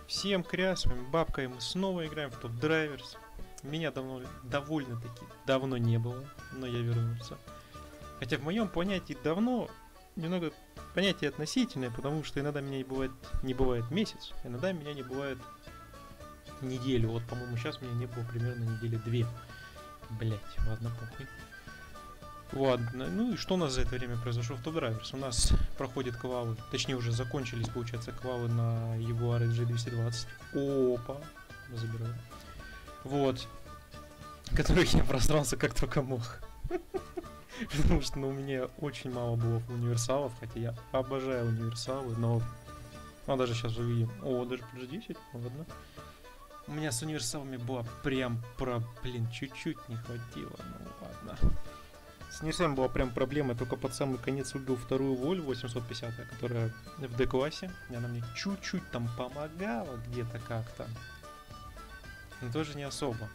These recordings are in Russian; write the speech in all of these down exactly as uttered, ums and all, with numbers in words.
Всем кря, с вами Бабка, и мы снова играем в Top Drivers. Меня давно, довольно-таки давно не было, но я вернулся. Хотя в моем понятии давно немного понятие относительное, потому что иногда меня не бывает, не бывает месяц, иногда меня не бывает неделю. Вот, по-моему, сейчас меня не было примерно недели две. Блять, ладно, похуй. Ладно, ну и что у нас за это время произошло в Top Drivers? У нас проходят квалы, точнее уже закончились, получается, квалы на Jaguar эс джи двести двадцать. Опа, забираю. Вот, которых я просрался как только мог. Потому что ну, у меня очень мало было универсалов, хотя я обожаю универсалы, но... Ну, даже сейчас увидим. О, даже плюс десять, ладно. У меня с универсалами была прям про... Блин, чуть-чуть не хватило, ну ладно. С универсалами была прям проблема, я только под самый конец убил вторую Volvo восемьсот пятьдесят, которая в D-классе. Она мне чуть-чуть там помогала где-то как-то. Но тоже не особо.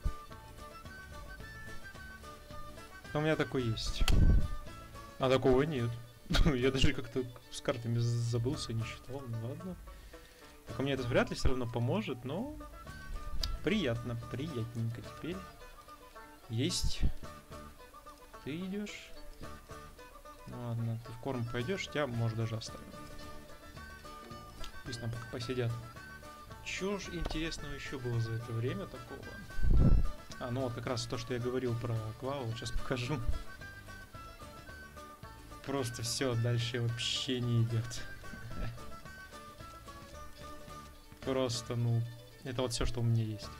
Но у меня такой есть. А такого нет. Я даже как-то с картами забылся, не считал, ну ладно. Так у меня это вряд ли все равно поможет, но приятно, приятненько теперь. Есть. Ты идешь. Ну ладно, ты в корм пойдешь, тебя может даже оставим. Пусть нам пока посидят. Чё ж интересного еще было за это время такого? А, ну вот как раз то, что я говорил про квал, сейчас покажу. Просто все, дальше вообще не идет. Просто, ну, это вот все, что у меня есть.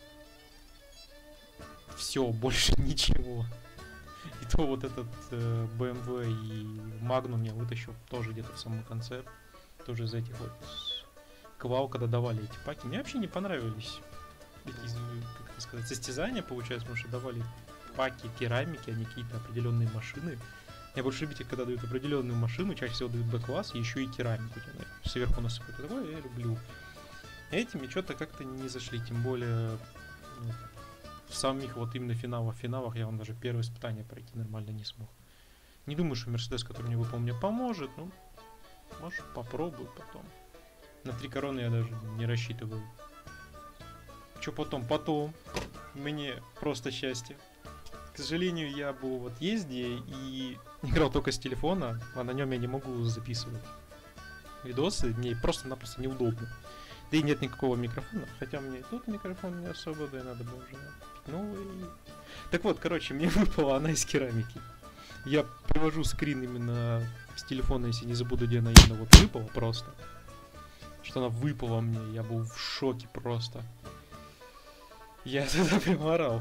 Все, больше ничего. И то вот этот э, бэ эм вэ и Magnum я вытащил тоже где-то в самом конце. Тоже из этих вот квал, когда давали эти паки. Мне вообще не понравились эти, как это сказать, состязания, получается, потому что давали паки керамики, а не какие-то определенные машины. Я больше любитель, когда дают определенную машину, чаще всего дают Б-класс, еще и керамику сверху насыпают. Такое я люблю. Эти мне что-то как-то не зашли, тем более ну, в самих вот именно финалах, финалах я вам даже первое испытание пройти нормально не смог. Не думаю, что Мерседес, который мне выпал, мне поможет, ну, может, попробую потом. На три короны я даже не рассчитываю. Что потом? Потом мне просто счастье. К сожалению, я был в отъезде и играл только с телефона, а на нем я не могу записывать видосы, мне просто-напросто неудобно. Да и нет никакого микрофона, хотя у меня и тут микрофон не особо, да и надо было уже новый. Так вот, короче, мне выпала она из керамики. Я привожу скрин именно с телефона, если не забуду, где она именно вот выпала просто. Что она выпала мне, я был в шоке просто. Я тогда прям орал.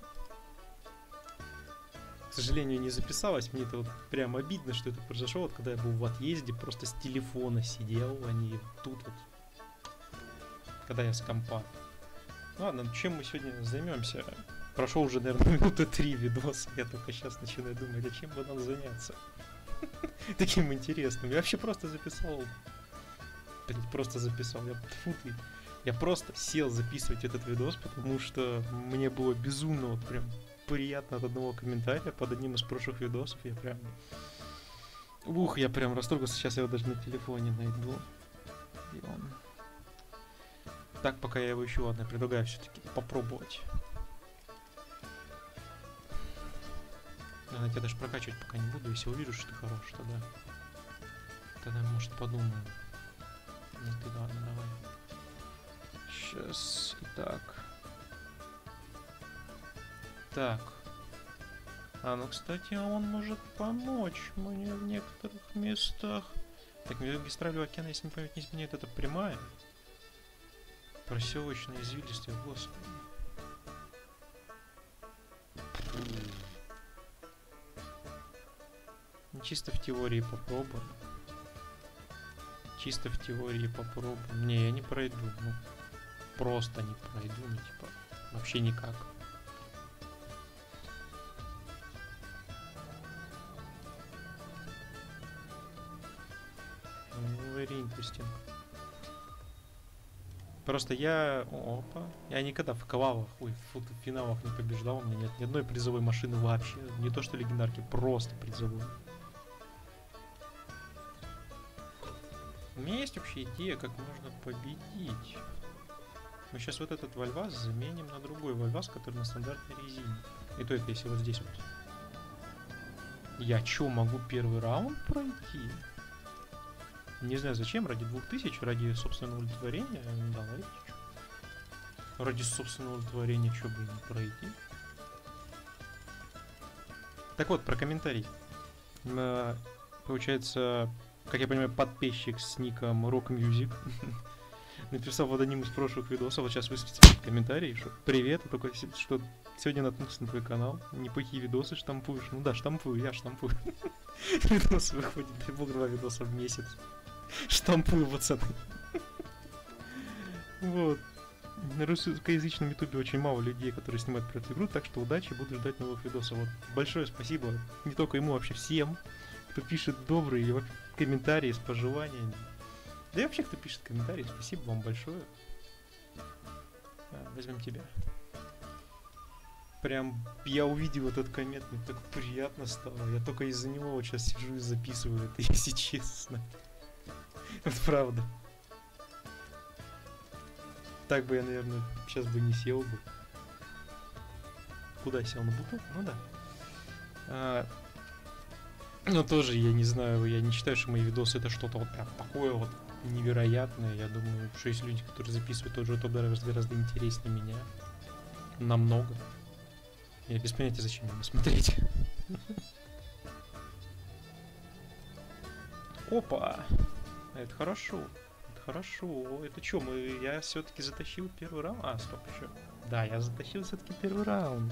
К сожалению, не записалось, мне это вот прям обидно, что это произошло, вот когда я был в отъезде, просто с телефона сидел, а не тут вот, когда я с компа. Ладно, чем мы сегодня займемся? Прошел уже, наверное, минуты три видоса, я только сейчас начинаю думать, а чем бы нам заняться? Таким интересным. Я вообще просто записал, просто записал, я, фу ты, я просто сел записывать этот видос, потому что мне было безумно вот прям приятно от одного комментария под одним из прошлых видосов. Я прям... Ух, я прям растрогался. Сейчас я его даже на телефоне найду. И он... Так, пока я его ищу, ладно, предлагаю все-таки попробовать. Наверное, я даже прокачивать пока не буду. Если увижу, что ты хорош, тогда... Тогда, может, подумаю. Ну ты ладно, давай. Сейчас, итак... Так. А ну, кстати, он может помочь мне в некоторых местах. Так, магистраль океана, если не память не изменяет, это прямая. Проселочная, извилистая, господи. Чисто в теории попробуем. Чисто в теории попробуем. Не, я не пройду. Ну, просто не пройду. Ну, типа, вообще никак. Very interesting. Просто я... Опа. Я никогда в квалах, ой, в финалах не побеждал. У меня нет ни одной призовой машины вообще. Не то что легендарки, просто призовой. У меня есть вообще идея, как можно победить. Мы сейчас вот этот вальвас заменим на другой вальвас, который на стандартной резине. И то это если вот здесь вот. Я чё, могу первый раунд пройти? Не знаю зачем, ради двух тысяч, ради собственного удовлетворения. Давайте. Ради собственного удовлетворения, чё бы не пройти. Так вот, про комментарий. Получается, как я понимаю, подписчик с ником Rock Music написал под одним из прошлых видосов, вот сейчас высветите комментарий, что привет, только что сегодня наткнулся на твой канал, неплохие видосы штампуешь. Ну да, штампую, я штампую. Видосы выходят, дай бог, два видоса в месяц. Штампую, пацаны. Вот. На русскоязычном ютубе очень мало людей, которые снимают про эту игру, так что удачи, буду ждать новых видосов. Вот. Большое спасибо не только ему, вообще всем, кто пишет добрые или комментарии с пожеланиями. Да и вообще, кто пишет комментарии, спасибо вам большое. А, возьмем тебя. Прям я увидел этот коммент, мне так приятно стало. Я только из-за него вот сейчас сижу и записываю это, если честно. Вот правда. Так бы я, наверное, сейчас бы не сел бы. Куда сел? На бутылку? Ну да. А, но тоже, я не знаю, я не считаю, что мои видосы это что-то вот прям такое вот невероятное. Я думаю, что есть люди, которые записывают тот же топ гораздо, гораздо интереснее меня. Намного. Я без понятия, зачем ему смотреть. Опа! Это хорошо. Хорошо, это что, мы, я все-таки затащил первый раунд? А, стоп, еще. Да, я затащил все-таки первый раунд.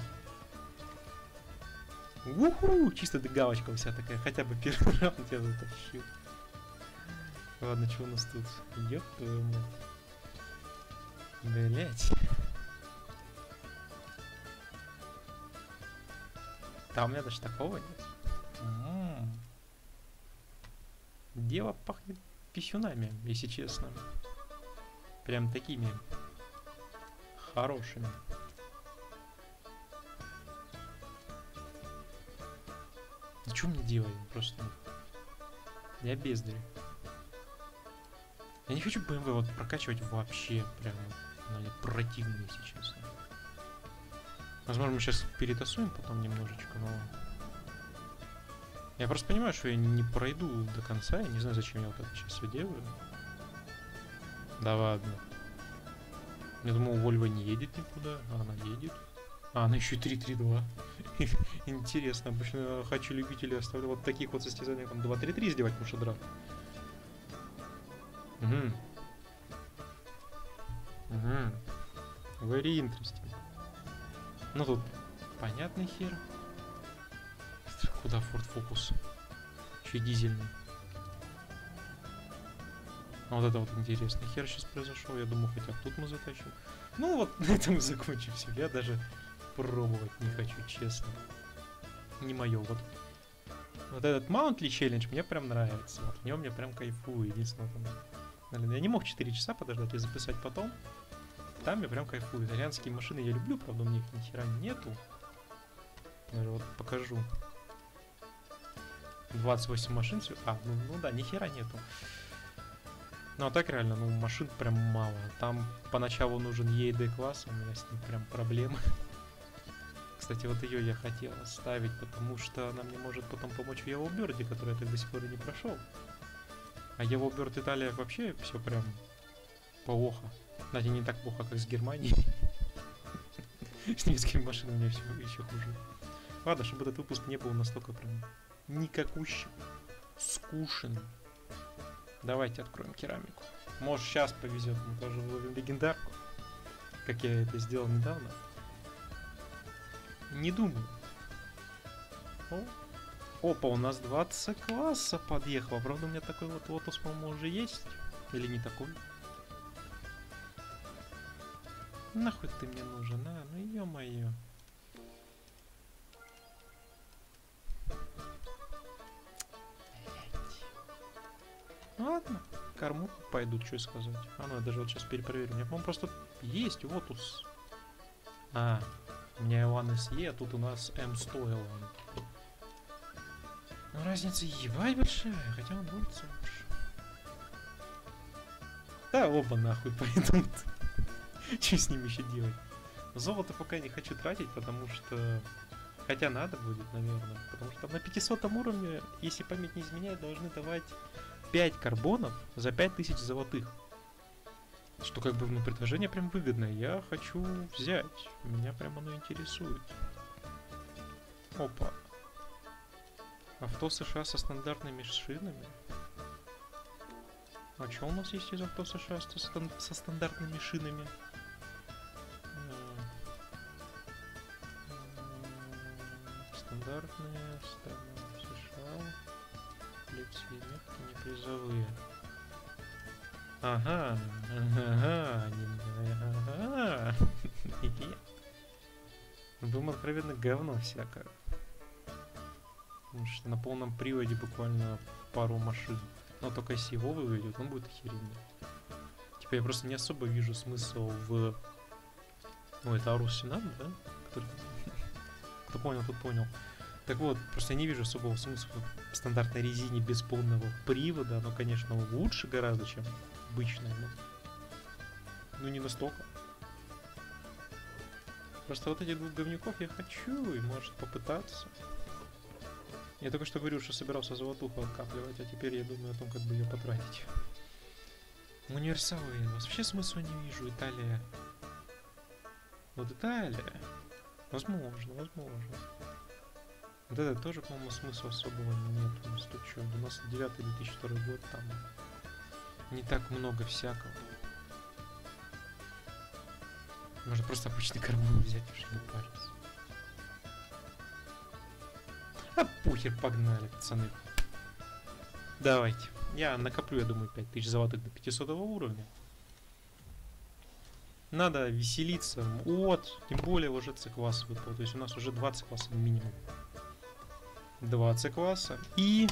Уху, чисто галочка вся такая, хотя бы первый раунд я затащил. Ладно, что у нас тут? Ёп твою мать. Блять. Да, у меня даже такого нет. М-м-м. Дело пахнет писюнами, если честно. Прям такими хорошими. Да что мне делать? Просто я бездарь. Я не хочу бэ эм вэ вот прокачивать вообще. Прям она мне противно, если честно. Возможно, мы сейчас перетасуем потом немножечко, но... Я просто понимаю, что я не пройду до конца, я не знаю, зачем я вот это сейчас все делаю. Да ладно. Я думал, Вольва не едет никуда, а она едет. А, она еще и три три два. Интересно, обычно хочу любителей оставлю вот таких вот состязаний, там два три три сделать, потому что драк. Угу. Угу. Very interesting. Ну тут понятный хер. Куда Ford Focus? Еще дизельный. А вот это вот интересный хер сейчас произошел. Я думаю, хотя тут мы затащим. Ну вот, на этом закончим все. Я даже пробовать не хочу, честно. Не мое. Вот, вот этот Mountly Challenge мне прям нравится. Вот в нем я прям кайфую. Единственное, там, я не мог четыре часа подождать и записать потом. Там я прям кайфую. Итальянские машины я люблю, правда, у них ни хера нету. Даже вот покажу. двадцать восемь машин все. А, ну, ну да, ни хера нету. Ну а так реально, ну машин прям мало. Там поначалу нужен и эй ди класс, у меня с ним прям проблемы. Кстати, вот ее я хотел оставить, потому что она мне может потом помочь в Yellowbird, который я так до сих пор и не прошел. А Yellowbird Италия вообще все прям плохо. Знаете, не так плохо, как с Германией. С немецкими машинами у меня все еще хуже. Ладно, чтобы этот выпуск не был настолько прям никакущим, скучным. Давайте откроем керамику. Может, сейчас повезет, мы тоже выловим легендарку, как я это сделал недавно. Не думаю. О. Опа, у нас двадцать класса подъехало. Правда, у меня такой вот лотос, по-моему, уже есть. Или не такой? Нахуй ты мне нужен, а? Ну ё-моё. Ладно, корму пойдут, что сказать. А ну я даже вот сейчас перепроверю. У меня, по-моему, просто есть Лотус. А, у меня эл эн эс и, а тут у нас эм сто эл эн. Ну разница ебать большая, хотя он будет лучше. Да оба нахуй пойдут. Что с ними еще делать? Золото пока не хочу тратить, потому что... Хотя надо будет, наверное. Потому что на пятисотом уровне, если память не изменяет, должны давать пять карбонов за пять тысяч золотых. Что как бы, ну, предложение прям выгодное. Я хочу взять. Меня прям оно интересует. Опа. Авто США со стандартными шинами. А что у нас есть из авто США со, стан со стандартными шинами? Стандартные страны США. Лицей метки не призовые. Ага, ага, ага. Будем откровенно говно всякое. Потому что на полном приводе буквально пару машин. Но только если его выведет, он будет охеренный. Типа я просто не особо вижу смысл в... Ну это Арус Сенат, да? Который... Кто понял, тот понял. Так вот, просто я не вижу особого смысла в стандартной резине без полного привода. Оно, конечно, лучше гораздо, чем обычная, но... Ну не настолько. Просто вот этих двух говнюков я хочу и может попытаться. Я только что говорил, что собирался золотуху откапливать, а теперь я думаю о том, как бы ее потратить. Универсалы. Вообще смысла не вижу. Италия. Вот Италия. Возможно, возможно. Вот это тоже, по-моему, смысла особого нет. У нас тут что, девяносто девятый две тысячи второй год, там не так много всякого. Можно просто обычный карбон взять, уже не париться. А похер, погнали, пацаны. Давайте. Я накоплю, я думаю, пять тысяч золотых до пятисотого уровня. Надо веселиться. Вот, тем более уже С-класс выпал. То есть у нас уже двадцать классов минимум. двадцать класса. И...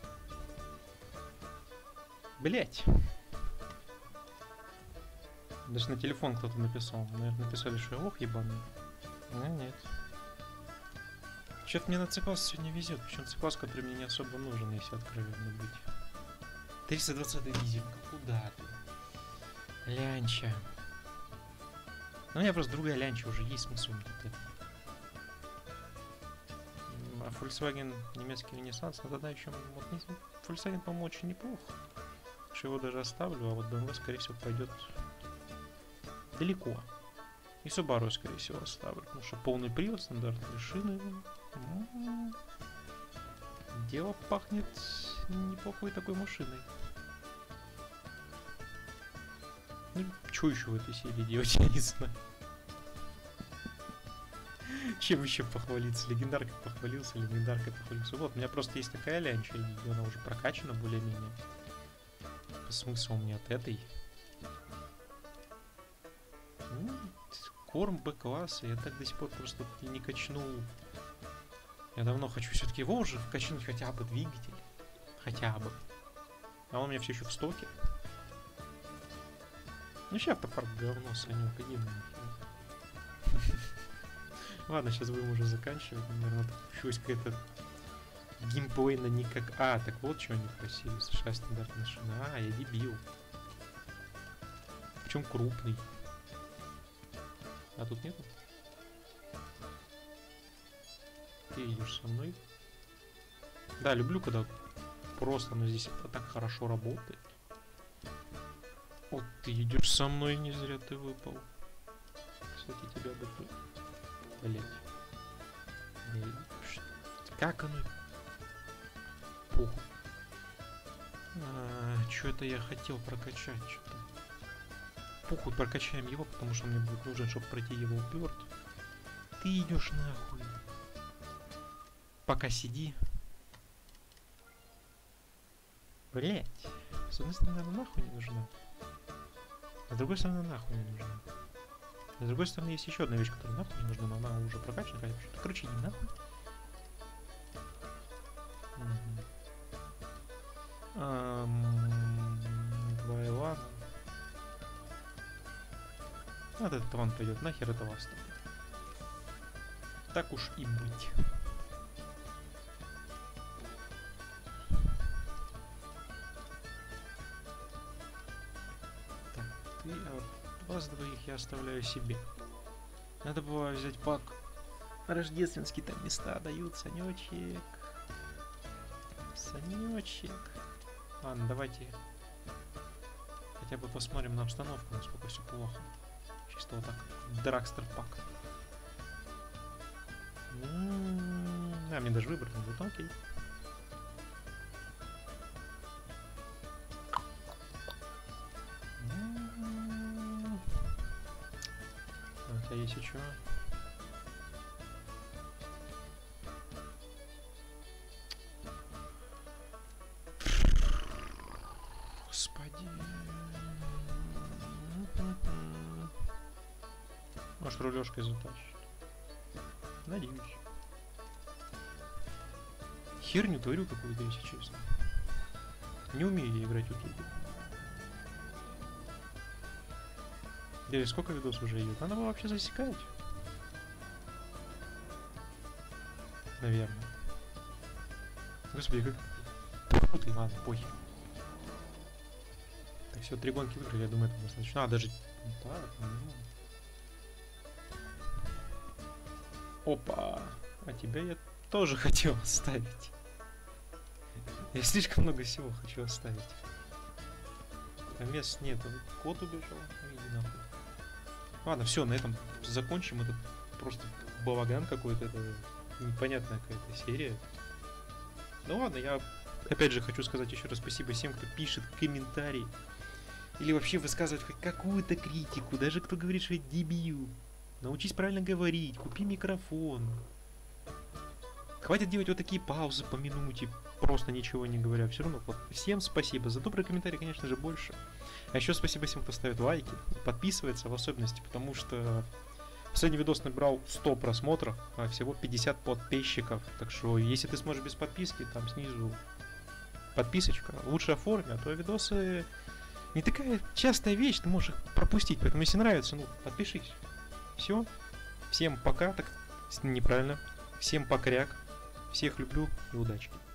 Блять. Даже на телефон кто-то написал. Наверное, написали, что я лох ебаный. А нет. Что-то мне на С-класс сегодня везет. Причем С-класс, который мне не особо нужен, если откровенно быть. триста двадцатая дизелька. Куда ты? Лянча. Ну, у меня просто другая лянча уже есть, смысл вот это. А Volkswagen немецкий Ренессанс, но тогда еще... Вот, Volkswagen, по-моему, очень неплохо. Что его даже оставлю, а вот бэ эм вэ, скорее всего, пойдет далеко. И Subaru, скорее всего, оставлю. Потому что полный привод, стандартные шины. М-м-м. Дело пахнет неплохой такой машиной. Ну, что еще в этой серии делать, я не знаю. Чем еще похвалиться? Легендаркой похвалился, легендаркой похвалился. Вот, у меня просто есть такая лянча, и она уже прокачана более-менее. Смысл у меня от этой. Ну, корм Б-класса, я так до сих пор просто не качнул. Я давно хочу все-таки его уже вкачнуть хотя бы двигатель. Хотя бы. А он у меня все еще в стоке. Ну сейчас автопарк говно, Санек, иди нахер. Ладно, сейчас будем уже заканчивать. Наверное, получилась какая-то геймплейна никак... А, так вот что они просили. США стандартная шина. А, я дебил. Причем крупный. А тут нету? Ты идешь со мной? Да, люблю, когда просто, но здесь это так хорошо работает. Вот ты идешь со мной, не зря ты выпал. Кстати, тебя бы тут... Блять. Как оно? Похуй. А, что это я хотел прокачать? Что-то. Похуй, прокачаем его, потому что мне будет нужен, чтобы пройти его уперт. Ты идешь нахуй. Пока сиди. Блять. С одной стороны, она нахуй не нужна. А с другой стороны, нахуй не нужна. А с другой стороны, есть еще одна вещь, которая нахуй не нужна, но она уже прокачана, конечно. Короче, не нахуй. Угу. Ам... Два Илана. Вот этот вон пойдет нахер, это вас. Так уж и быть. Так, ты... А вот вас вас двоих я оставляю себе. Надо было взять пак. Рождественские там места дают, Санечек. Санечек. Ладно, давайте хотя бы посмотрим на обстановку, насколько все плохо. Чисто вот так. Драгстер пак. А, мне даже выбрать не будет, окей. У тебя есть еще? Господи. Может, рулежкой затащит. Надеюсь. Херню творю какую-то, если честно. Не умею я играть в ютубе. Или сколько видосов уже идет? Надо было вообще засекать. Наверное. Господи, как... Ты, ладно, похер. Так, все, три гонки выиграли, я думаю, это достаточно. А, даже... Так, ну... Опа! А тебя я тоже хотел оставить. Я слишком много всего хочу оставить. А мест нету. Кот убежал. Иди нахуй. Ладно, все, на этом закончим. Это просто балаган какой-то. Это непонятная какая-то серия. Ну ладно, я опять же хочу сказать еще раз спасибо всем, кто пишет комментарии. Или вообще высказывать хоть какую-то критику. Даже кто говорит, что я дебил. Научись правильно говорить. Купи микрофон. Хватит делать вот такие паузы по минуте, просто ничего не говоря. Все равно вот, всем спасибо. За добрые комментарии, конечно же, больше. А еще спасибо всем, кто ставит лайки, подписывается в особенности, потому что последний видос набрал сто просмотров, а всего пятьдесят подписчиков. Так что, если ты сможешь без подписки, там снизу подписочка. Лучше оформи, а то видосы не такая частая вещь, ты можешь их пропустить. Поэтому, если нравится, ну, подпишись. Все. Всем пока. Так, неправильно. Всем покряк. Всех люблю и удачи.